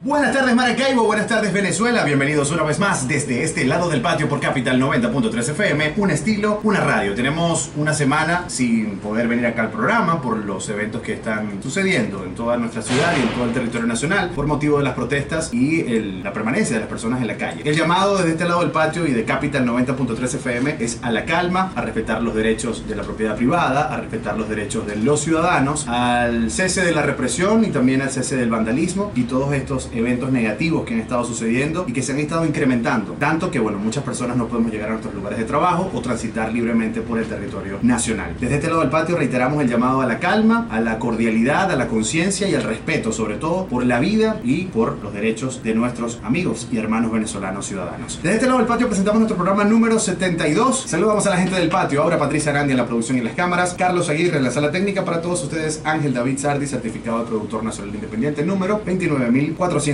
Buenas tardes Maracaibo, buenas tardes Venezuela, bienvenidos una vez más desde este lado del patio por Capital 90.3 FM, un estilo, una radio. Tenemos una semana sin poder venir acá al programa por los eventos que están sucediendo en toda nuestra ciudad y en todo el territorio nacional por motivo de las protestas y la permanencia de las personas en la calle. El llamado desde este lado del patio y de Capital 90.3 FM es a la calma, a respetar los derechos de la propiedad privada, a respetar los derechos de los ciudadanos, al cese de la represión y también al cese del vandalismo y todos estos eventos negativos que han estado sucediendo y que se han estado incrementando, tanto que bueno, muchas personas no podemos llegar a nuestros lugares de trabajo o transitar libremente por el territorio nacional. Desde este lado del patio reiteramos el llamado a la calma, a la cordialidad, a la conciencia y al respeto, sobre todo por la vida y por los derechos de nuestros amigos y hermanos venezolanos ciudadanos. Desde este lado del patio presentamos nuestro programa número 72. Saludamos a la gente del patio, ahora Patricia Arandi en la producción y las cámaras, Carlos Aguirre en la sala técnica, para todos ustedes Ángel David Sardi, certificado de productor nacional independiente número 29.453.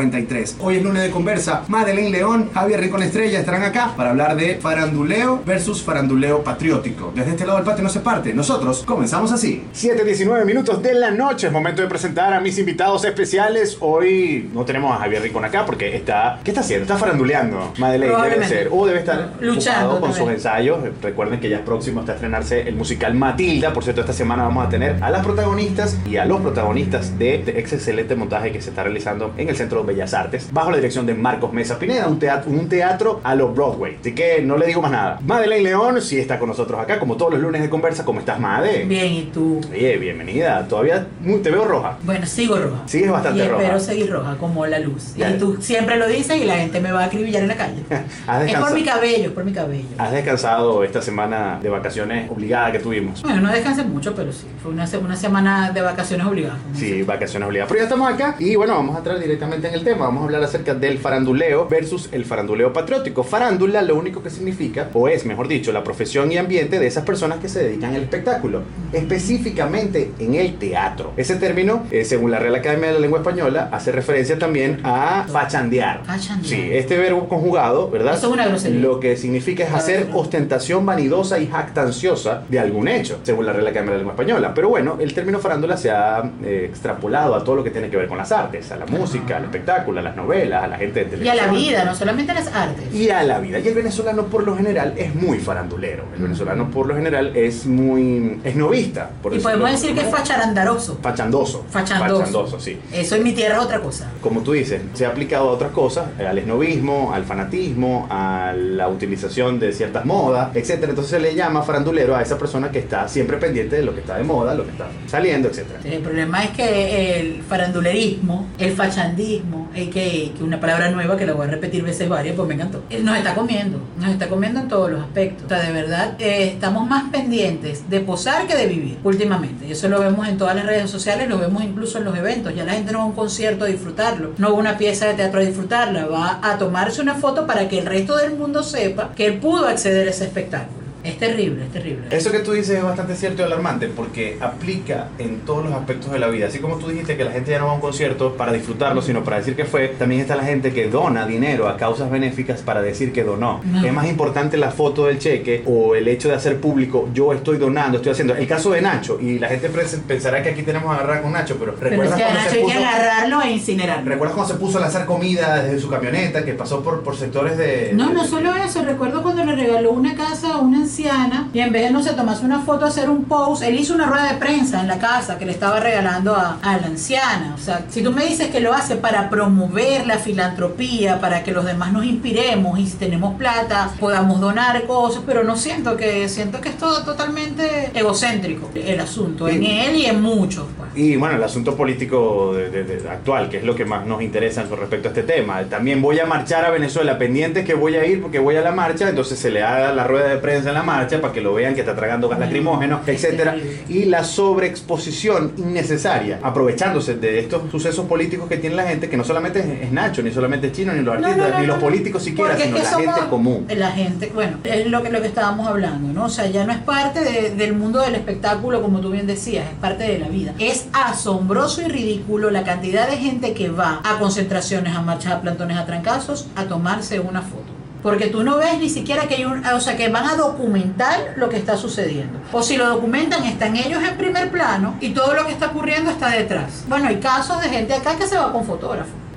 Hoy es lunes de conversa. Madeleine León, Javier Rincón Estrella estarán acá para hablar de faranduleo versus faranduleo patriótico. Desde este lado del patio no se parte. Nosotros comenzamos así. 7:19 minutos de la noche. Es momento de presentar a mis invitados especiales. Hoy no tenemos a Javier Rincón acá porque está... ¿Qué está haciendo? Está faranduleando. Madeleine debe ser. O debe estar luchando con sus ensayos. Recuerden que ya es próximo hasta estrenarse el musical Matilda. Por cierto, esta semana vamos a tener a las protagonistas y a los protagonistas de este excelente montaje que se está realizando en el Centro de Bellas Artes, bajo la dirección de Marcos Mesa Pineda, un teatro a lo Broadway. Así que no le digo más nada. Madeleine León sí está con nosotros acá, como todos los lunes de conversa. ¿Cómo estás, Made? Bien, ¿y tú? Oye, bienvenida. Todavía te veo roja. Bueno, sigo roja. Sigues bastante roja. Y espero seguir roja, como la luz. Ya. Y tú siempre lo dices y la gente me va a acribillar en la calle. Es por mi cabello, es por mi cabello. ¿Has descansado esta semana de vacaciones obligada que tuvimos? Bueno, no descansé mucho, pero sí. Fue una semana de vacaciones obligadas. Sí, vacaciones obligadas. Pero ya estamos acá y bueno, vamos a entrar directamente en el tema. Vamos a hablar acerca del faranduleo versus el faranduleo patriótico. Farándula lo único que significa, o es mejor dicho, la profesión y ambiente de esas personas que se dedican al espectáculo, específicamente en el teatro. Ese término, según la Real Academia de la Lengua Española, hace referencia también a fachandear. Sí, este verbo conjugado, ¿verdad? Eso es una grosería. Lo que significa es hacer ostentación vanidosa y jactanciosa de algún hecho, según la Real Academia de la Lengua Española. Pero bueno, el término farándula se ha extrapolado a todo lo que tiene que ver con las artes, a la música, al espectáculo, a las novelas, a la gente de televisión. Y a la vida, no solamente a las artes. Y a la vida. Y el venezolano por lo general es muy farandulero. El venezolano por lo general es muy esnovista. Y podemos decir que es facharandaroso. Fachandoso. Fachandoso, sí. Eso en mi tierra es otra cosa. Como tú dices, se ha aplicado a otras cosas, al esnovismo, al fanatismo, a la utilización de ciertas modas, etcétera. Entonces se le llama farandulero a esa persona que está siempre pendiente de lo que está de moda, lo que está saliendo, etcétera. El problema es que el farandulerismo, el fachandismo, que una palabra nueva que la voy a repetir veces varias, pues me encantó. Nos está comiendo en todos los aspectos. O sea, de verdad, estamos más pendientes de posar que de vivir últimamente. Y eso lo vemos en todas las redes sociales, lo vemos incluso en los eventos. Ya la gente no va a un concierto a disfrutarlo, no va a una pieza de teatro a disfrutarla, va a tomarse una foto para que el resto del mundo sepa que él pudo acceder a ese espectáculo. Es terrible, es terrible. Eso que tú dices es bastante cierto y alarmante porque aplica en todos los aspectos de la vida. Así como tú dijiste que la gente ya no va a un concierto para disfrutarlo, sino para decir que fue, también está la gente que dona dinero a causas benéficas para decir que donó. No. Es más importante la foto del cheque o el hecho de hacer público, yo estoy donando, estoy haciendo. El caso de Nacho, y la gente pensará que aquí tenemos a agarrar con Nacho, pero ¿recuerdas cuando Nacho hay que agarrarlo e incinerarlo? ¿Recuerdas cuando se puso a lanzar comida desde su camioneta, que pasó por sectores de... No solo eso, recuerdo cuando le regaló una casa a una anciana y en vez de no se tomarse una foto, hacer un post, él hizo una rueda de prensa en la casa que le estaba regalando a la anciana. O sea, si tú me dices que lo hace para promover la filantropía, para que los demás nos inspiremos y si tenemos plata podamos donar cosas, pero no siento que es todo totalmente egocéntrico el asunto, sí. En él y en muchos, pues. Y bueno, el asunto político actual, que es lo que más nos interesa con respecto a este tema. También voy a marchar a Venezuela, pendientes que voy a ir porque voy a la marcha, entonces se le haga la rueda de prensa en la marcha para que lo vean que está tragando gas lacrimógeno, etcétera. Y la sobreexposición innecesaria, aprovechándose de estos sucesos políticos que tiene la gente, que no solamente es Nacho, ni solamente es Chino, ni los artistas, ni los políticos siquiera, sino la gente común. La gente, bueno, es lo que estábamos hablando, ¿no? O sea, ya no es parte del mundo del espectáculo, como tú bien decías, es parte de la vida. Es asombroso y ridículo la cantidad de gente que va a concentraciones, a marchas, a plantones, a trancazos, a tomarse una foto. Porque tú no ves ni siquiera que hay que van a documentar lo que está sucediendo. O si lo documentan, están ellos en primer plano y todo lo que está ocurriendo está detrás. Bueno, hay casos de gente acá que se va con fotógrafos.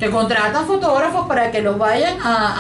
que contratan fotógrafos para que los vayan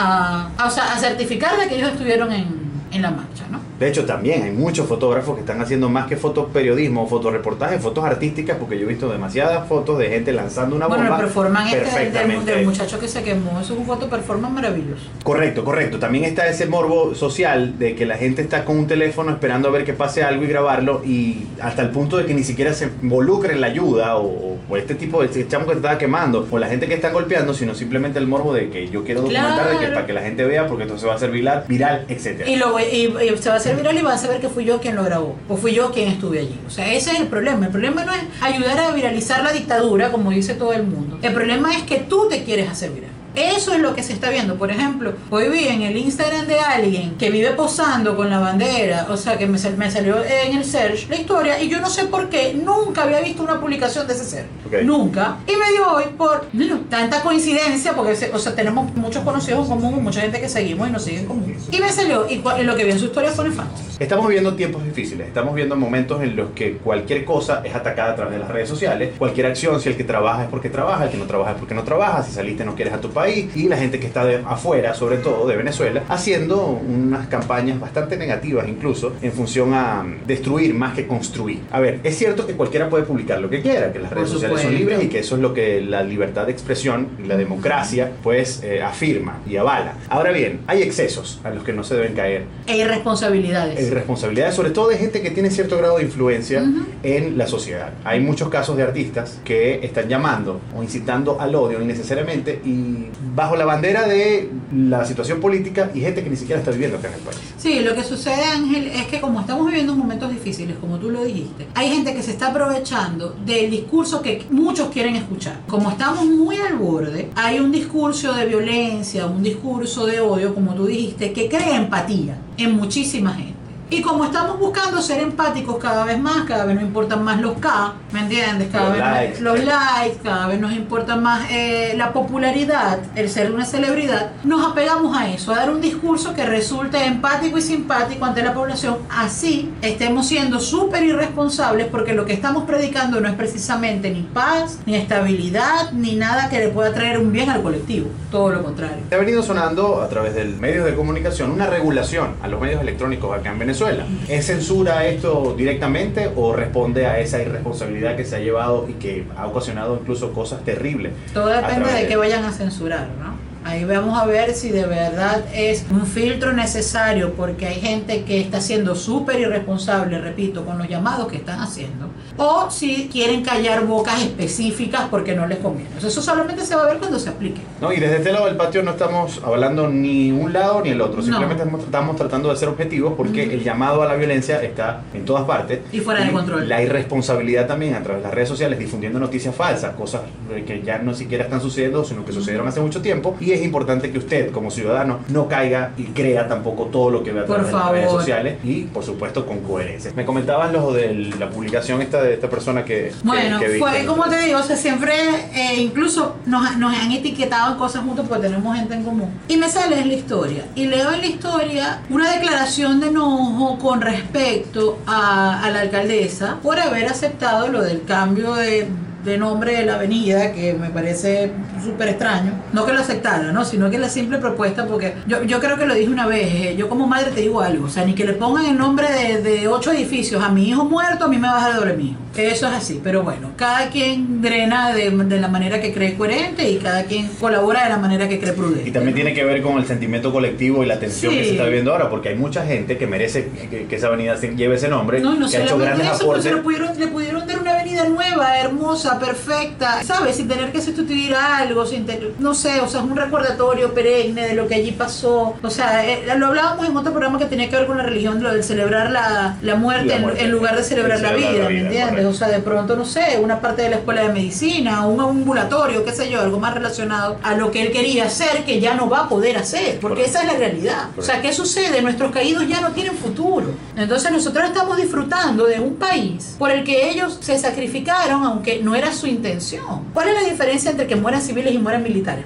o sea, a certificar de que ellos estuvieron en la marcha, ¿no? De hecho, también hay muchos fotógrafos que están haciendo más que fotoperiodismo o fotoreportajes, fotos artísticas, porque yo he visto demasiadas fotos de gente lanzando una bomba. Bueno, el performance perfectamente. del muchacho que se quemó, eso es un foto performance maravilloso. Correcto. También está ese morbo social de que la gente está con un teléfono esperando a ver que pase algo y grabarlo, y hasta el punto de que ni siquiera se involucre en la ayuda o este tipo de chamo que se estaba quemando o la gente que está golpeando, sino simplemente el morbo de que yo quiero documentar, de que para que la gente vea, porque entonces va a ser viral, etcétera. Y se va a hacer viral y van a saber que fui yo quien lo grabó o fui yo quien estuve allí. O sea, ese es el problema. El problema no es ayudar a viralizar la dictadura, como dice todo el mundo. El problema es que tú te quieres hacer viral. Eso es lo que se está viendo. Por ejemplo, hoy vi en el Instagram de alguien que vive posando con la bandera, o sea, que me salió en el search la historia, y yo no sé por qué nunca había visto una publicación de ese ser. Okay. Nunca. Y me dio hoy por tanta coincidencia, porque o sea, tenemos muchos conocidos en común, mucha gente que seguimos y nos siguen en común. Y me salió, y lo que vi en su historia fue nefasto. Estamos viviendo tiempos difíciles, estamos viendo momentos en los que cualquier cosa es atacada a través de las redes sociales, cualquier acción, si el que trabaja es porque trabaja, el que no trabaja es porque no trabaja, si saliste no quieres a tu país, y la gente que está afuera, sobre todo de Venezuela, haciendo unas campañas bastante negativas incluso en función a destruir más que construir. A ver, es cierto que cualquiera puede publicar lo que quiera, que las redes sociales son libres y que eso es lo que la libertad de expresión y la democracia pues afirma y avala. Ahora bien, hay excesos a los que no se deben caer. E irresponsabilidades. Irresponsabilidades, sobre todo de gente que tiene cierto grado de influencia en la sociedad. Hay muchos casos de artistas que están llamando o incitando al odio innecesariamente y bajo la bandera de la situación política, y gente que ni siquiera está viviendo acá en el país. Sí, lo que sucede, Ángel, es que como estamos viviendo momentos difíciles, como tú lo dijiste, hay gente que se está aprovechando del discurso que muchos quieren escuchar. Como estamos muy al borde, hay un discurso de violencia, un discurso de odio, como tú dijiste, que crea empatía en muchísima gente. Y como estamos buscando ser empáticos cada vez más, cada vez nos importan más los K, ¿me entiendes? Los likes, cada vez nos importa más la popularidad, el ser una celebridad, nos apegamos a eso, a dar un discurso que resulte empático y simpático ante la población. Así estemos siendo súper irresponsables, porque lo que estamos predicando no es precisamente ni paz, ni estabilidad, ni nada que le pueda traer un bien al colectivo, todo lo contrario. Se ha venido sonando a través de medios de comunicación una regulación a los medios electrónicos acá en Venezuela. ¿Es censura esto directamente o responde a esa irresponsabilidad que se ha llevado y que ha ocasionado incluso cosas terribles? Todo depende de que vayan a censurar, ¿no? Ahí vamos a ver si de verdad es un filtro necesario, porque hay gente que está siendo súper irresponsable, repito, con los llamados que están haciendo, o si quieren callar bocas específicas porque no les conviene. Eso solamente se va a ver cuando se aplique. No, y desde este lado del patio no estamos hablando ni un lado ni el otro, simplemente estamos tratando de ser objetivos, porque el llamado a la violencia está en todas partes. Y fuera de control. La irresponsabilidad también a través de las redes sociales, difundiendo noticias falsas, cosas que ya no siquiera están sucediendo, sino que sucedieron hace mucho tiempo. Y es importante que usted, como ciudadano, no caiga y crea tampoco todo lo que ve a través de las redes sociales, y por supuesto con coherencia. Me comentaban lo de la publicación esta de esta persona que fue como te digo, o sea, siempre incluso nos han etiquetado en cosas juntos porque tenemos gente en común, y me sale en la historia y leo en la historia una declaración de enojo con respecto a la alcaldesa por haber aceptado lo del cambio de nombre de la avenida, que me parece súper extraño. No que lo aceptara, ¿no? Sino que la simple propuesta, porque yo creo que lo dije una vez, yo como madre te digo algo, o sea, ni que le pongan el nombre de 8 edificios a mi hijo muerto, a mí me baja el doble mi hijo. Eso es así, pero bueno, cada quien drena de la manera que cree coherente, y cada quien colabora de la manera que cree prudente. Y también tiene que ver con el sentimiento colectivo y la tensión que se está viviendo ahora, porque hay mucha gente que merece que esa avenida lleve ese nombre, no que ha hecho grandes aportes. Le pudieron dar una avenida nueva, hermosa, perfecta, ¿sabes? Sin tener que sustituir algo, no sé, o sea, es un recordatorio perenne de lo que allí pasó. O sea, lo hablábamos en otro programa que tenía que ver con la religión, lo del celebrar la muerte en lugar de celebrar la vida, ¿me entiendes? Correcto. O sea, de pronto, no sé, una parte de la escuela de medicina, un ambulatorio, qué sé yo, algo más relacionado a lo que él quería hacer, que ya no va a poder hacer, porque esa es la realidad. Correcto. O sea, ¿qué sucede? Nuestros caídos ya no tienen futuro. Entonces nosotros estamos disfrutando de un país por el que ellos se sacrificaron, aunque no era su intención. ¿Cuál es la diferencia entre que mueran civiles y mueran militares, por ejemplo?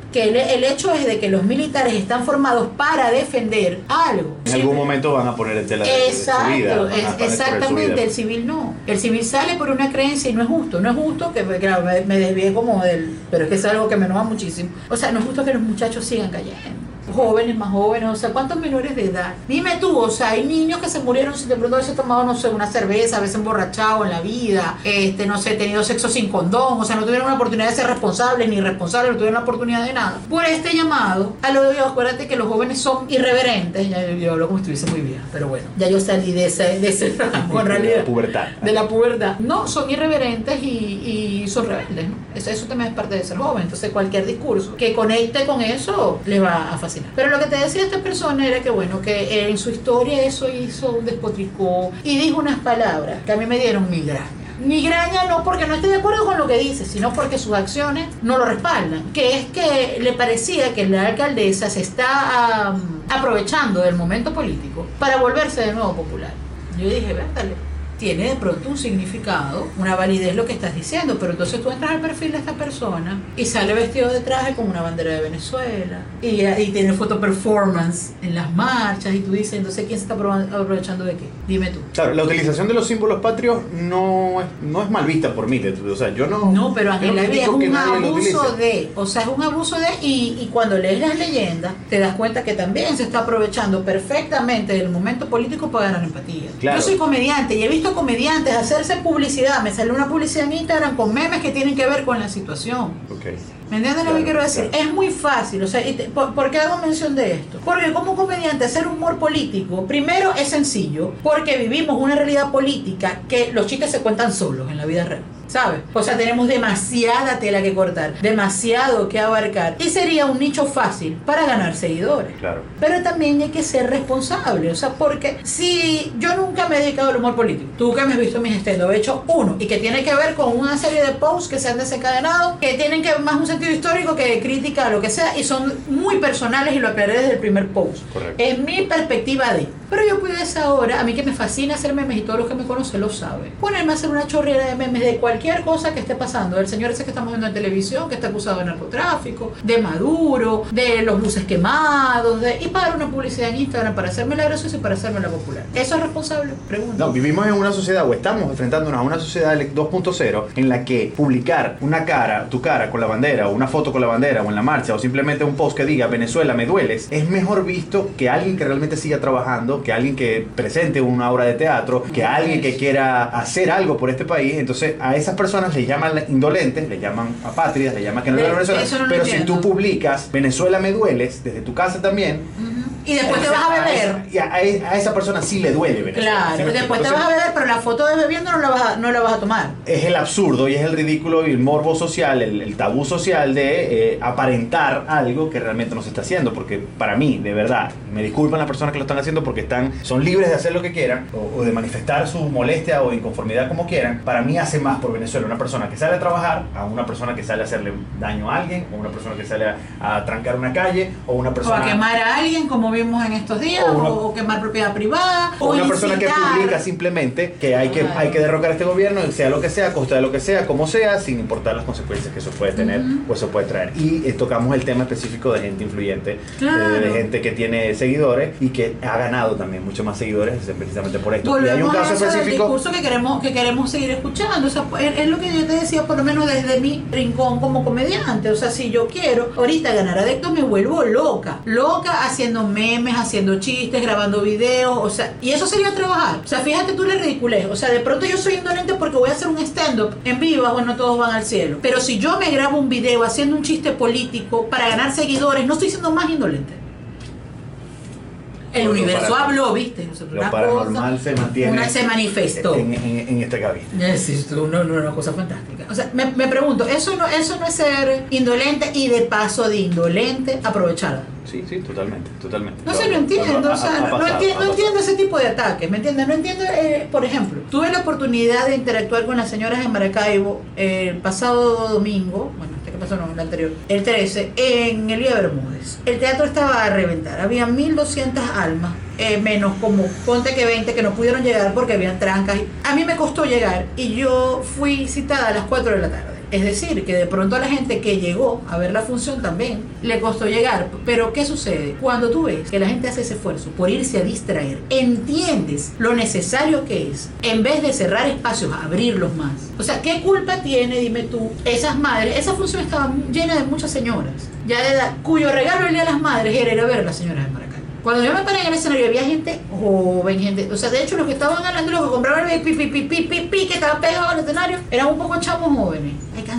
que el hecho es de que los militares están formados para defender algo. En algún momento van a poner en tela de su vida. Exactamente, el civil no. El civil sale por una creencia y no es justo. No es justo que, claro, me desvié como del... Pero es que es algo que me enoja muchísimo. O sea, no es justo que los muchachos sigan cayendo. Jóvenes, más jóvenes, o sea, ¿cuántos menores de edad? Dime tú, o sea, hay niños que se murieron si de pronto hubiese tomado, no sé, una cerveza, a veces emborrachado en la vida, no sé, tenido sexo sin condón, o sea, no tuvieron la oportunidad de ser responsables, ni irresponsables, no tuvieron la oportunidad de nada. Por este llamado, a lo de Dios, acuérdate que los jóvenes son irreverentes, ya yo hablo como si estuviese muy vieja, pero bueno, ya yo salí de ese rango en realidad. De la pubertad. De la pubertad. No, son irreverentes y son rebeldes, ¿no? Eso también es parte de ser joven, entonces cualquier discurso que conecte con eso les va a fascinar. Pero lo que te decía esta persona era que bueno, que en su historia eso hizo un despotricó y dijo unas palabras que a mí me dieron migraña. Migraña no porque no esté de acuerdo con lo que dice, sino porque sus acciones no lo respaldan. Que es que le parecía que la alcaldesa se está aprovechando del momento político para volverse de nuevo popular. Yo dije, vérdale, tiene de pronto un significado, una validez lo que estás diciendo, pero entonces tú entras al perfil de esta persona y sale vestido de traje con una bandera de Venezuela y tiene foto performance en las marchas y tú dices, entonces ¿quién se está aprovechando de qué? Dime tú. Claro, la utilización de los símbolos patrios no es mal vista por mí, o sea, yo no... No, pero Ángela, es un abuso de, o sea, es un abuso de, y cuando lees las leyendas te das cuenta que también se está aprovechando perfectamente del momento político para ganar empatía. Claro. Yo soy comediante y he visto comediantes hacerse publicidad, me sale una publicidad en Instagram con memes que tienen que ver con la situación. Okay. ¿Me entiendes lo que quiero decir? Claro. Es muy fácil, o sea, ¿por qué hago mención de esto? Porque como comediante hacer humor político, primero es sencillo, porque vivimos una realidad política que los chistes se cuentan solos en la vida real, ¿sabes? O sea, tenemos demasiada tela que cortar, demasiado que abarcar, y sería un nicho fácil para ganar seguidores. Claro. Pero también hay que ser responsable, o sea, porque si yo nunca me he dedicado al humor político, tú que me has visto mis stand-up, he hecho uno, y que tiene que ver con una serie de posts que se han desencadenado, que tienen que más un sentido histórico que crítica, lo que sea, y son muy personales y lo aclaré desde el primer post. Correcto. Es mi perspectiva de... Pero yo pudiese ahora, a mí que me fascina hacer memes y todos los que me conocen lo saben, ponerme a hacer una chorrera de memes de cualquier cosa que esté pasando, el señor ese que estamos viendo en televisión, que está acusado de narcotráfico, de Maduro, de los buses quemados, y pagar una publicidad en Instagram para hacerme la graciosa y para hacerme la popular. ¿Eso es responsable? Pregunto. No, vivimos en una sociedad, o estamos enfrentándonos a una sociedad 2.0 en la que publicar una cara, tu cara con la bandera, o una foto con la bandera, o en la marcha, o simplemente un post que diga Venezuela me dueles, es mejor visto que alguien que realmente siga trabajando, que alguien que presente una obra de teatro, que alguien que quiera hacer algo por este país. Entonces a esas personas les llaman indolentes, les llaman apátridas, les llaman que no duelen Venezuela. No pero entiendo. Si tú publicas Venezuela me dueles desde tu casa también, y después te vas a beber. Y a esa persona sí le duele Venezuela. Claro, después te vas a beber, pero la foto de bebiendo no la vas a tomar. Es el absurdo y es el ridículo y el morbo social, el tabú social de aparentar algo que realmente no se está haciendo. Porque para mí, de verdad, me disculpan las personas que lo están haciendo porque son libres de hacer lo que quieran o de manifestar su molestia o inconformidad como quieran. Para mí hace más por Venezuela una persona que sale a trabajar a una persona que sale a hacerle daño a alguien, o una persona que sale a trancar una calle, o una persona... O a quemar a alguien como vimos en estos días, o quemar propiedad privada, o una persona que publica simplemente que hay que derrocar a este gobierno, sea lo que sea, a costa de lo que sea, como sea, sin importar las consecuencias que eso puede tener o eso puede traer. Y tocamos el tema específico de gente influyente, de gente que tiene seguidores y que ha ganado también muchos más seguidores precisamente por esto. Volvemos y hay un caso a específico del discurso que queremos seguir escuchando. O sea, es lo que yo te decía, por lo menos desde mi rincón como comediante. O sea, si yo quiero ahorita ganar adeptos, me vuelvo loca haciendo memes, haciendo chistes, grabando videos, o sea, y eso sería trabajar. O sea, fíjate tú la ridiculez. O sea, de pronto yo soy indolente porque voy a hacer un stand-up en vivo, bueno, todos van al cielo. Pero si yo me grabo un video haciendo un chiste político para ganar seguidores, no estoy siendo más indolente. El universo habló, ¿viste? Lo paranormal se mantiene. Se manifestó. En esta cabina. Es una cosa fantástica. O sea, me pregunto, eso no es ser indolente y de paso de indolente aprovechar. Sí, totalmente. No sé, no entiendo, o sea, no entiendo ese tipo de ataques, ¿me entiendes? No entiendo, por ejemplo, tuve la oportunidad de interactuar con las señoras en Maracaibo el pasado domingo, bueno, ¿qué pasó? No, el anterior, el 13, en Elía Bermúdez. El teatro estaba a reventar, había 1.200 almas, menos como, ponte que 20 que no pudieron llegar porque habían trancas. A mí me costó llegar y yo fui citada a las 4 de la tarde. Es decir, que de pronto a la gente que llegó a ver la función también le costó llegar. Pero ¿qué sucede? Cuando tú ves que la gente hace ese esfuerzo por irse a distraer, entiendes lo necesario que es, en vez de cerrar espacios, abrirlos más. O sea, ¿qué culpa tiene, dime tú, esas madres? Esa función estaba llena de muchas señoras ya de edad, cuyo regalo el día de las madres era ir a ver a las señoras de Maracay. Cuando yo me paré en el escenario había gente joven, gente, o sea, de hecho los que estaban hablando, los que compraban el que estaban pegados al escenario, eran un poco chamos jóvenes.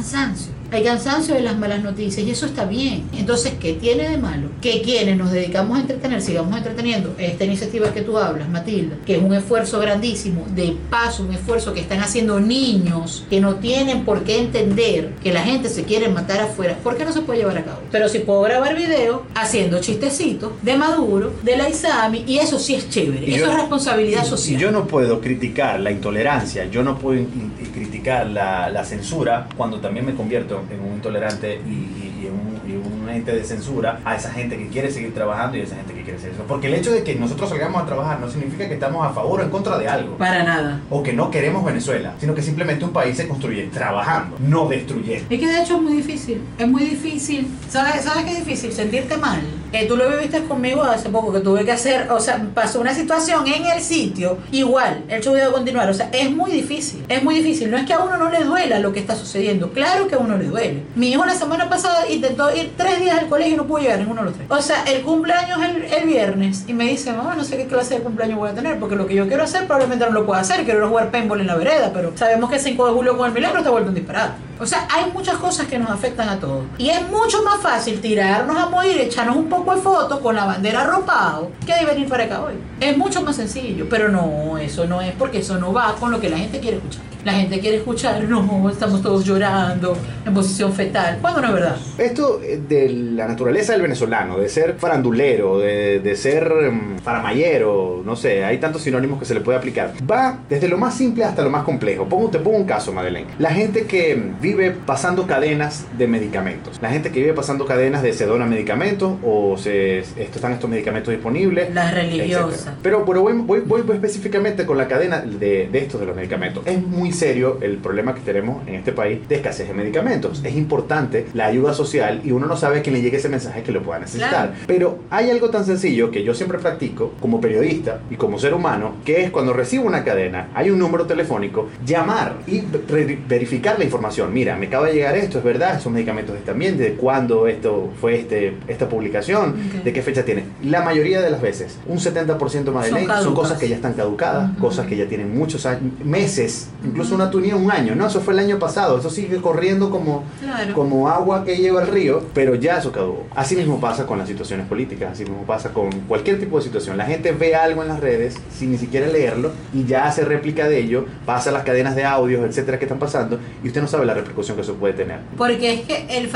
Hay cansancio de las malas noticias y eso está bien. Entonces, ¿qué tiene de malo? Que quienes nos dedicamos a entretener, sigamos entreteniendo esta iniciativa que tú hablas, Matilda, que es un esfuerzo grandísimo, de paso, un esfuerzo que están haciendo niños que no tienen por qué entender que la gente se quiere matar afuera. ¿Por qué no se puede llevar a cabo? Pero si puedo grabar videos haciendo chistecitos de Maduro, de la Isami, y eso sí es chévere. Eso es responsabilidad social. Yo no puedo criticar la intolerancia, yo no puedo criticar la censura cuando también me convierto en un intolerante y un ente de censura a esa gente que quiere seguir trabajando y a esa gente que quiere seguir eso. Porque el hecho de que nosotros salgamos a trabajar no significa que estamos a favor o en contra de algo. Para nada. O que no queremos Venezuela, sino que simplemente un país se construye trabajando, no destruyendo. Es que de hecho es muy difícil. ¿Sabes qué es difícil? Sentirte mal. Tú lo viviste conmigo hace poco, que tuve que hacer, o sea, pasó una situación en el sitio, igual, el show iba a continuar, o sea, es muy difícil, no es que a uno no le duela lo que está sucediendo, claro que a uno le duele. Mi hijo la semana pasada intentó ir 3 días al colegio y no pudo llegar ninguno de los 3. O sea, el cumpleaños el viernes, y me dice, mamá, no sé qué clase de cumpleaños voy a tener, porque lo que yo quiero hacer probablemente no lo pueda hacer, quiero ir a jugar paintball en la vereda, pero sabemos que el 5 de julio con el milagro está vuelto un disparate. O sea, hay muchas cosas que nos afectan a todos. Y es mucho más fácil tirarnos a morir, echarnos un poco de fotos con la bandera arropado, que de venir para acá hoy. Es mucho más sencillo, pero no, eso no es, porque eso no va con lo que la gente quiere escuchar. La gente quiere escuchar, no, estamos todos llorando en posición fetal, cuando no es verdad. Esto de la naturaleza del venezolano, de ser farandulero, de ser faramayero, no sé, hay tantos sinónimos que se le puede aplicar. Va desde lo más simple hasta lo más complejo. Te pongo un caso, Madeleine. La gente que vive pasando cadenas de medicamentos. La gente que vive pasando cadenas de se dona medicamentos o están estos medicamentos disponibles. Las religiosas. Etcétera. Pero voy específicamente con la cadena de estos de los medicamentos. Es muy serio el problema que tenemos en este país de escasez de medicamentos. Es importante la ayuda social y uno no sabe a quién le llegue ese mensaje que lo pueda necesitar. Claro. Pero hay algo tan sencillo que yo siempre practico como periodista y como ser humano, que es cuando recibo una cadena, hay un número telefónico, llamar y verificar la información. Mira, me acaba de llegar esto, es verdad, esos medicamentos están bien, de cuándo esto fue esta publicación, okay, de qué fecha tiene. La mayoría de las veces, un 70% más de ley, son cosas que ya están caducadas, cosas que ya tienen muchos años, meses, incluso una tenía un año, no, eso fue el año pasado, eso sigue corriendo como agua que lleva el río, pero ya eso caducó. Así mismo pasa con las situaciones políticas, así mismo pasa con cualquier tipo de situación. La gente ve algo en las redes sin ni siquiera leerlo y ya hace réplica de ello, pasa las cadenas de audios, etcétera, que están pasando, y usted no sabe la repercusión que eso puede tener. Porque es que el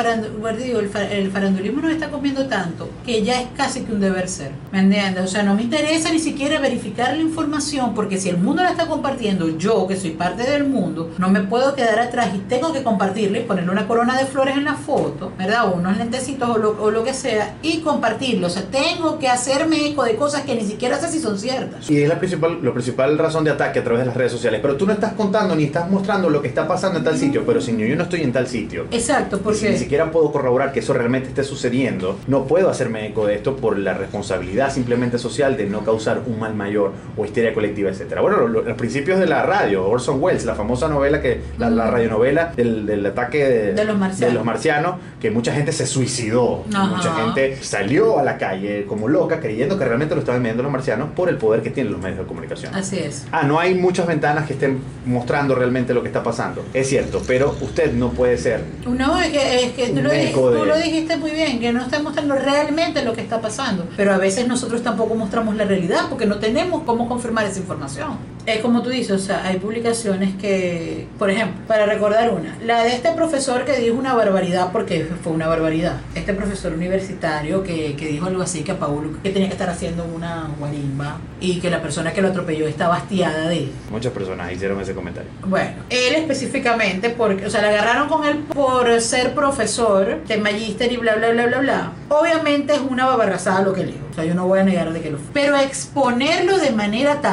farandulismo nos está comiendo tanto que ya es casi que un deber ser, ¿me entiendes? O sea, no me interesa ni siquiera verificar la información, porque si el mundo la está compartiendo, yo que soy parte del mundo, no me puedo quedar atrás y tengo que compartirle y ponerle una corona de flores en la foto, ¿verdad? O unos lentecitos o lo que sea, y compartirlo. O sea, tengo que hacerme eco de cosas que ni siquiera sé si son ciertas. Y es la principal razón de ataque a través de las redes sociales. Pero tú no estás contando ni estás mostrando lo que está pasando en tal sitio, pero si yo no estoy en tal sitio. Exacto, porque si ni siquiera puedo corroborar que eso realmente esté sucediendo, no puedo hacerme eco de esto por la responsabilidad simplemente social de no causar un mal mayor o histeria colectiva, etcétera. Bueno, los principios de la radio, Orson Welles, la famosa novela la radionovela del ataque de los marcianos, que mucha gente se suicidó, mucha gente salió a la calle como loca creyendo que realmente lo estaban viendo los marcianos por el poder que tienen los medios de comunicación. Así es. No hay muchas ventanas que estén mostrando realmente lo que está pasando, es cierto, pero usted no puede ser. No, es que tú lo dijiste muy bien, que no está mostrando realmente lo que está pasando, pero a veces nosotros tampoco mostramos la realidad porque no tenemos cómo confirmar esa información. Es como tú dices, o sea, hay publicaciones que, por ejemplo, para recordar una, la de este profesor que dijo una barbaridad, porque fue una barbaridad, este profesor universitario que dijo algo así, que a Paulo que tenía que estar haciendo una guarimba y que la persona que lo atropelló estaba hastiada de él. Muchas personas hicieron ese comentario. Bueno, él específicamente, porque, o sea, le agarraron con él por ser profesor de magíster y bla, bla, bla, bla, bla. Obviamente es una babarrazada lo que le dijo, o sea, yo no voy a negar de que lo fue. Pero exponerlo de manera tal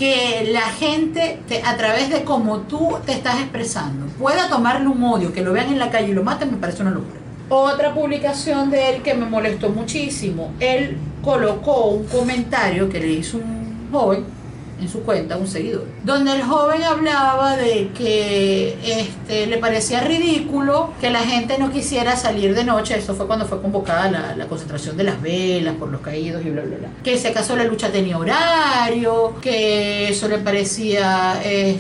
que la gente, a través de cómo tú te estás expresando, pueda tomarle un odio, que lo vean en la calle y lo maten, me parece una locura. Otra publicación de él que me molestó muchísimo, él colocó un comentario que le hizo un joven en su cuenta, un seguidor, donde el joven hablaba de que le parecía ridículo que la gente no quisiera salir de noche. Eso fue cuando fue convocada la concentración de las velas por los caídos y bla bla bla, que si acaso la lucha tenía horario, que eso le parecía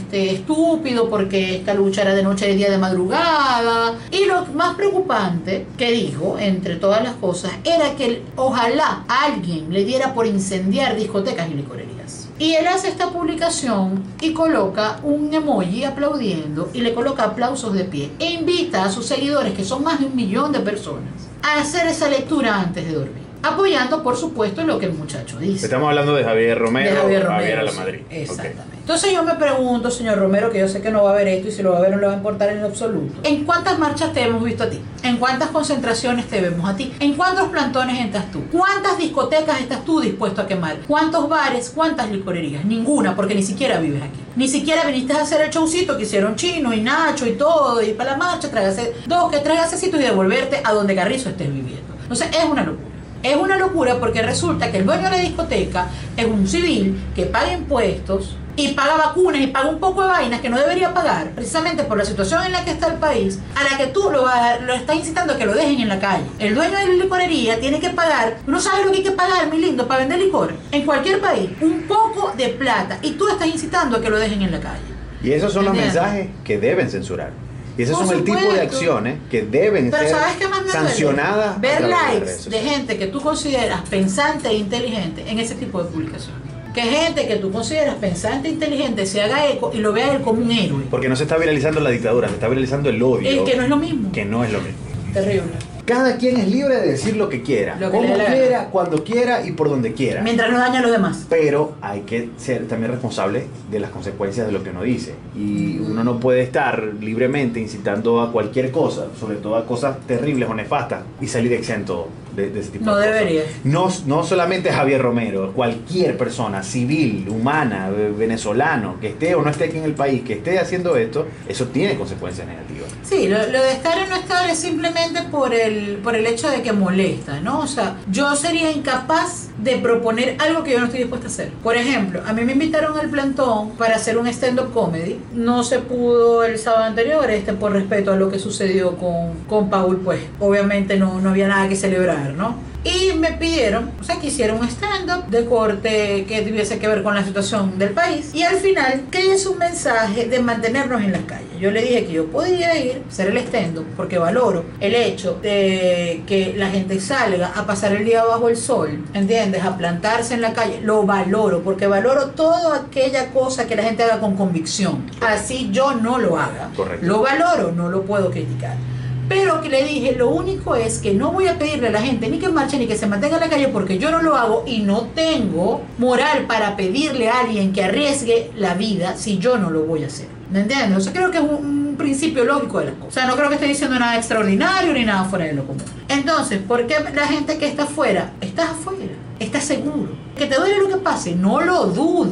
estúpido porque esta lucha era de noche, de día, de madrugada. Y lo más preocupante que dijo, entre todas las cosas, era que ojalá alguien le diera por incendiar discotecas y licorerías. Y él hace esta publicación y coloca un emoji aplaudiendo y le coloca aplausos de pie e invita a sus seguidores, que son más de 1 millón de personas, a hacer esa lectura antes de dormir, apoyando por supuesto lo que el muchacho dice. Estamos hablando de Javier Romero, Javier a la sí, Madrid. Exactamente. Okay. Entonces yo me pregunto, señor Romero, que yo sé que no va a ver esto y si lo va a ver no le va a importar en lo absoluto, ¿en cuántas marchas te hemos visto a ti? ¿En cuántas concentraciones te vemos a ti? ¿En cuántos plantones estás tú? ¿Cuántas discotecas estás tú dispuesto a quemar? ¿Cuántos bares? ¿Cuántas licorerías? Ninguna, porque ni siquiera vives aquí. Ni siquiera viniste a hacer el showcito que hicieron Chino y Nacho y todo, y para la marcha, tráigase 2, que tráigase y devolverte a donde Carrizo estés viviendo. Entonces es una locura. Es una locura porque resulta que el dueño de la discoteca es un civil que paga impuestos y paga vacunas y paga un poco de vainas que no debería pagar, precisamente por la situación en la que está el país, a la que tú lo estás incitando a que lo dejen en la calle. El dueño de la licorería tiene que pagar, no sabes lo que hay que pagar, mi lindo, para vender licor en cualquier país, un poco de plata, y tú estás incitando a que lo dejen en la calle. Y esos son los mensajes que deben censurar. Y esos son el tipo de acciones que deben ser sancionadas. Ver likes de gente que tú consideras pensante e inteligente en ese tipo de publicaciones. Que gente que tú consideras pensante e inteligente se haga eco y lo vea él como un héroe. Porque no se está viralizando la dictadura, se está viralizando el odio. Que no es lo mismo. Que no es lo mismo. Terrible. Cada quien es libre de decir lo que quiera, como quiera, cuando quiera y por donde quiera. Mientras no daña a los demás. Pero hay que ser también responsable de las consecuencias de lo que uno dice. Y uno no puede estar libremente incitando a cualquier cosa, sobre todo a cosas terribles o nefastas, y salir exento de ese tipo de cosas. No debería. No solamente Javier Romero, cualquier persona civil, humana, venezolano, que esté o no esté aquí en el país, que esté haciendo esto, eso tiene consecuencias negativas. Sí, lo de estar o no estar es simplemente por el hecho de que molesta, ¿no? O sea, yo sería incapaz de proponer algo que yo no estoy dispuesta a hacer. Por ejemplo, a mí me invitaron al plantón para hacer un stand-up comedy. No se pudo el sábado anterior, por respeto a lo que sucedió con Paul, pues obviamente no había nada que celebrar, ¿no? Y me pidieron, o sea, que hiciera un stand-up de corte que tuviese que ver con la situación del país. Y al final, que es un mensaje de mantenernos en las calles. Yo le dije que yo podía ir a hacer el stand-up porque valoro el hecho de que la gente salga a pasar el día bajo el sol, ¿entiendes? A plantarse en la calle. Lo valoro porque valoro toda aquella cosa que la gente haga con convicción. Así yo no lo haga. Correcto. Lo valoro, no lo puedo criticar. Pero que le dije, lo único es que no voy a pedirle a la gente ni que marche ni que se mantenga en la calle porque yo no lo hago y no tengo moral para pedirle a alguien que arriesgue la vida si yo no lo voy a hacer. ¿Me entiendes? O sea, creo que es un principio lógico de las cosas. O sea, no creo que esté diciendo nada extraordinario ni nada fuera de lo común. Entonces, ¿por qué la gente que está afuera? Estás afuera, estás seguro. Que te duele lo que pase, no lo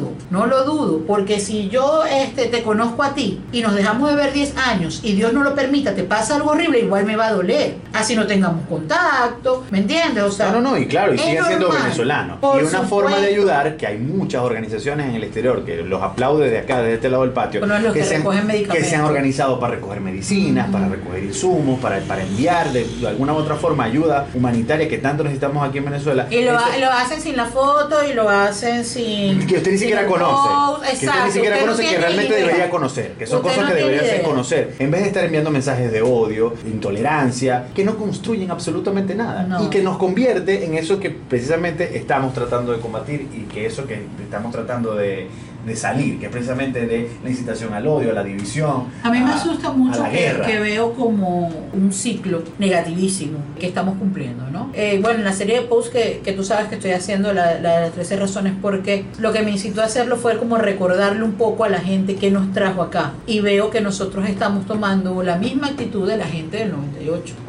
dudo, porque si yo te conozco a ti y nos dejamos de ver 10 años y Dios no lo permita, te pasa algo horrible, igual me va a doler, así no tengamos contacto, ¿me entiendes? O sea, no, y claro, y sigue siendo venezolano. Por y una supuesto. forma de ayudar, que hay muchas organizaciones en el exterior que los aplaude de acá, de este lado del patio, Bueno, que se han organizado para recoger medicinas, para recoger insumos, para enviar de alguna u otra forma ayuda humanitaria que tanto necesitamos aquí en Venezuela. Y lo hacen sin la foto y lo hacen sin... Que usted ni siquiera conoce. Que usted ni siquiera conoce, que realmente debería conocer. Que son cosas que debería conocer. En vez de estar enviando mensajes de odio, de intolerancia, que no construyen absolutamente nada. No. Y que nos convierte en eso que precisamente estamos tratando de combatir y que eso que estamos tratando de salir, que es precisamente de la incitación al odio, a la división. A mí me asusta mucho que veo como un ciclo negativísimo que estamos cumpliendo, ¿no? Bueno, en la serie de posts que tú sabes que estoy haciendo, la de las 13 razones, porque lo que me incitó a hacerlo fue como recordarle un poco a la gente que nos trajo acá. Y veo que nosotros estamos tomando la misma actitud de la gente del 98. Correcto.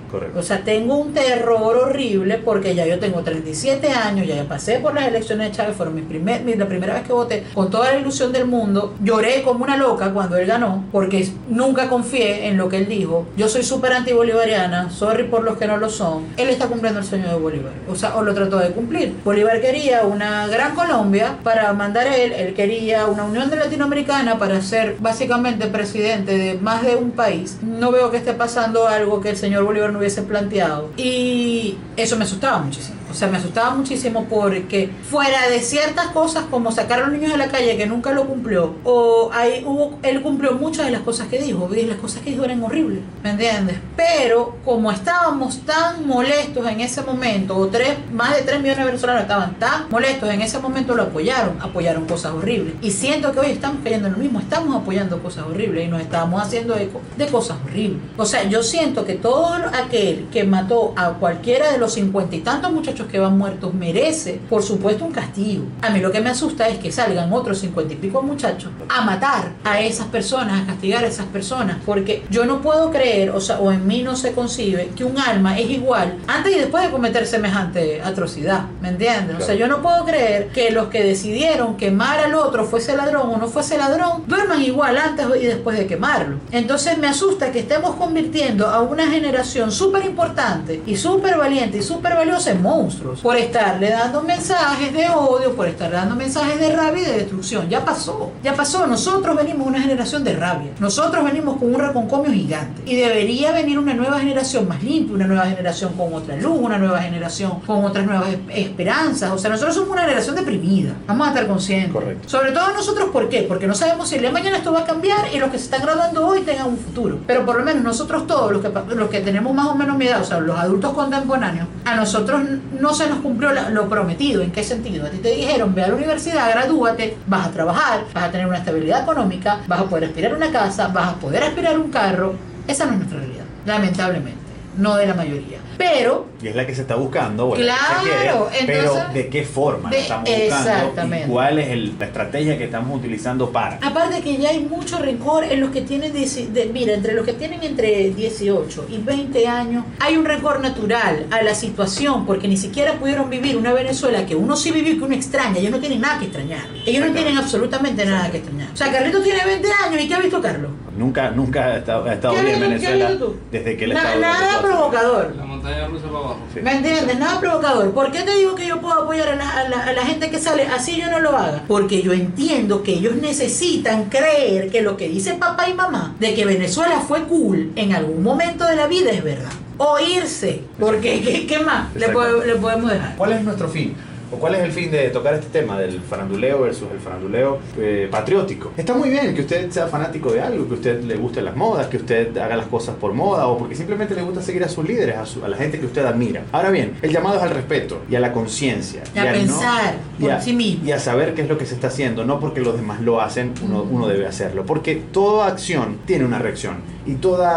Correcto. O sea, tengo un terror horrible porque ya yo tengo 37 años, ya pasé por las elecciones de Chávez, fueron la primera vez que voté con toda la ilusión del mundo. Lloré como una loca cuando él ganó porque nunca confié en lo que él dijo. Yo soy súper antibolivariana, sorry por los que no lo son. Él está cumpliendo el sueño de Bolívar, o sea, o lo trató de cumplir. Bolívar quería una gran Colombia para mandar él quería una unión de latinoamericana para ser básicamente presidente de más de un país. No veo que esté pasando algo que el señor Bolívar no hubiese planteado, y eso me asustaba muchísimo. O sea, me asustaba muchísimo porque fuera de ciertas cosas como sacar a los niños de la calle, que nunca lo cumplió, o él cumplió muchas de las cosas que dijo, y las cosas que dijo eran horribles, ¿me entiendes? Pero como estábamos tan molestos en ese momento, más de 3 millones de venezolanos estaban tan molestos en ese momento, lo apoyaron cosas horribles, y siento que hoy estamos cayendo en lo mismo, estamos apoyando cosas horribles y nos estamos haciendo eco de cosas horribles. O sea, yo siento que todo aquel que mató a cualquiera de los 50 y tantos muchachos que van muertos merece, por supuesto, un castigo. A mí lo que me asusta es que salgan otros 50 y pico muchachos a matar a esas personas, a castigar a esas personas, porque yo no puedo creer, o sea, o en mí no se concibe que un alma es igual antes y después de cometer semejante atrocidad, ¿me entiendes? Claro. O sea, yo no puedo creer que los que decidieron quemar al otro, fuese ladrón o no fuese ladrón, duerman igual antes y después de quemarlo. Entonces me asusta que estemos convirtiendo a una generación súper importante y súper valiente y súper valiosa en monstruos, por estarle dando mensajes de odio, por estar dando mensajes de rabia y de destrucción. Ya pasó. Nosotros venimos de una generación de rabia, nosotros venimos con un reconcomio gigante, y debería venir una nueva generación más limpia, una nueva generación con otra luz, una nueva generación con otras nuevas esperanzas. O sea, nosotros somos una generación deprimida, vamos a estar conscientes. Correcto. Sobre todo nosotros, ¿por qué? Porque no sabemos si el día de mañana esto va a cambiar y los que se están graduando hoy tengan un futuro, pero por lo menos nosotros todos los que tenemos más o menos mi edad, o sea, los adultos contemporáneos, a nosotros no se nos cumplió lo prometido. ¿En qué sentido? A ti te dijeron, ve a la universidad, gradúate, vas a trabajar, vas a tener una estabilidad económica, vas a poder aspirar a una casa, vas a poder aspirar a un carro. Esa no es nuestra realidad, lamentablemente, no de la mayoría. Pero, y es la que se está buscando, bueno, claro, se quiere, entonces, pero ¿de qué forma la estamos buscando? ¿Y cuál es la estrategia que estamos utilizando para? Aparte que ya hay mucho rencor en los que tienen, mira, entre los que tienen entre 18 y 20 años, hay un rencor natural a la situación, porque ni siquiera pudieron vivir una Venezuela que uno sí vivió y que uno extraña. Ellos no tienen nada que extrañar. Ellos no tienen absolutamente nada que extrañar. O sea, Carlitos tiene 20 años, ¿y qué ha visto Carlos? Nunca ha estado bien en Venezuela desde que él estaba. Nada provocador. La montaña rusa para abajo. Sí. ¿Me entiendes? Nada provocador. ¿Por qué te digo que yo puedo apoyar a la gente que sale así yo no lo haga? Porque yo entiendo que ellos necesitan creer que lo que dice papá y mamá de que Venezuela fue cool en algún momento de la vida es verdad. O irse. Porque ¿qué más le podemos dejar? ¿Cuál es nuestro fin? ¿O cuál es el fin de tocar este tema del faranduleo versus el faranduleo patriótico? Está muy bien que usted sea fanático de algo, que a usted le gusten las modas, que usted haga las cosas por moda o porque simplemente le gusta seguir a sus líderes, a la gente que usted admira. Ahora bien, el llamado es al respeto y a la conciencia. Y a pensar por sí mismo. Y a saber qué es lo que se está haciendo, no porque los demás lo hacen, uno debe hacerlo. Porque toda acción tiene una reacción y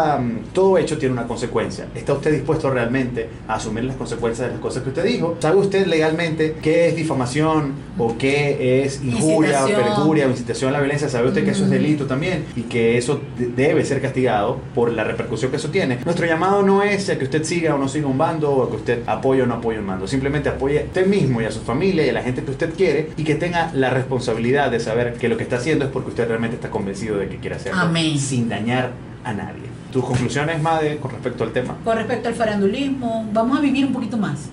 todo hecho tiene una consecuencia. ¿Está usted dispuesto realmente a asumir las consecuencias de las cosas que usted dijo? ¿Sabe usted legalmente qué es difamación o qué es injuria, perjuria o incitación a la violencia? ¿Sabe usted que eso es delito también y que eso debe ser castigado por la repercusión que eso tiene? Nuestro llamado no es a que usted siga o no siga un bando o a que usted apoye o no apoye un bando. Simplemente apoye a usted mismo y a su familia y a la gente que usted quiere y que tenga la responsabilidad de saber que lo que está haciendo es porque usted realmente está convencido de que quiere hacerlo. Amén. Sin dañar a nadie. ¿Tus conclusiones, Made, con respecto al tema? Con respecto al farandulismo, vamos a vivir un poquito más.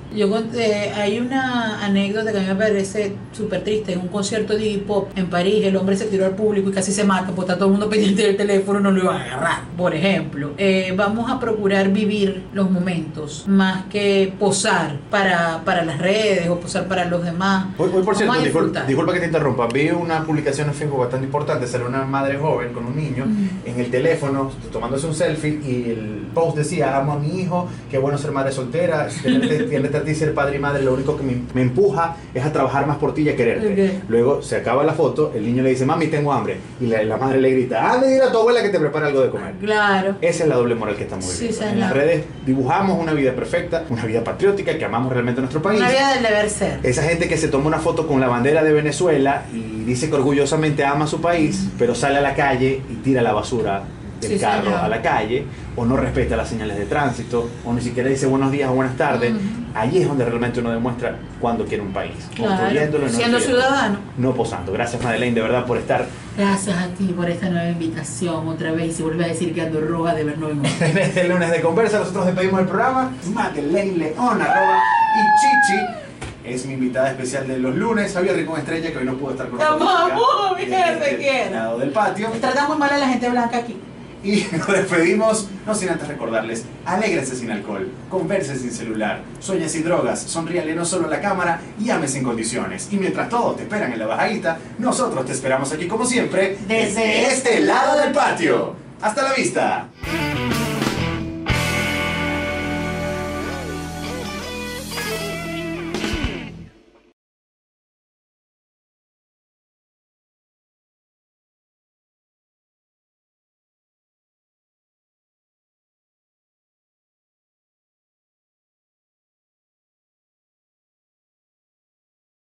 Hay una anécdota que a mí me parece súper triste. En un concierto de hip hop en París, el hombre se tiró al público y casi se mata porque está todo el mundo pendiente del teléfono y no lo iba a agarrar. Por ejemplo, vamos a procurar vivir los momentos más que posar para las redes o posar para los demás. Hoy por cierto, disculpa que te interrumpa. Vi una publicación en Facebook bastante importante. Sale una madre joven con un niño en el teléfono tomándose un selfie y el post decía: amo a mi hijo, qué bueno ser madre soltera, tenerte a ti ser padre y madre, lo único que me empuja es a trabajar más por ti y a quererte. Okay. Luego se acaba la foto, el niño le dice: mami, tengo hambre, y la madre le grita: dile a tu abuela que te prepare algo de comer. Claro. Esa es la doble moral que estamos viviendo. En las redes dibujamos una vida perfecta, una vida patriótica, que amamos realmente a nuestro país. Una vida del deber ser. Esa gente que se toma una foto con la bandera de Venezuela y dice que orgullosamente ama a su país, pero sale a la calle y tira la basura del Sí, carro señor. a la calle, o no respeta las señales de tránsito, o ni siquiera dice buenos días o buenas tardes, ahí es donde realmente uno demuestra cuándo quiere un país. Claro, Construyéndolo y no siendo destruyéndolo. ciudadano. No posando. Gracias, Madeleine, de verdad, por estar Gracias a ti por esta nueva invitación otra vez. Y si vuelve a decir que ando roja, de ver no vengo. en este lunes de conversa. Nosotros despedimos el programa. Madeleine León, y Chichi es mi invitada especial de los lunes. Javier Ricón Estrella, que hoy no pudo estar con nosotros. Amamos, acá, mira, desde te este quiero. lado del patio. Trata muy mal a la gente blanca aquí. Y nos despedimos, no sin antes recordarles, alégrese sin alcohol, converse sin celular, sueñe sin drogas, sonríale no solo a la cámara y ame sin condiciones. Y mientras todos te esperan en la bajadita, nosotros te esperamos aquí como siempre, Desde este lado del patio. ¡Hasta la vista!